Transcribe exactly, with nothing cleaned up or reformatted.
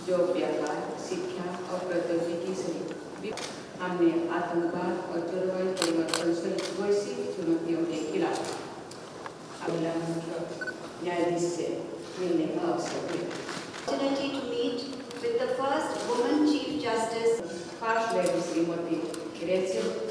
जो व्यापार, शिक्षा और प्रौद्योगिकी सहित हमने आतंकवाद और जलवायु परिवर्तन सहित वैश्विक चुनौतियों के खिलाफ अगला न्यायाधीश से मिलने का अवसर मिला। Opportunity to meet with the first woman Chief Justice, First Lady Srimati Rachel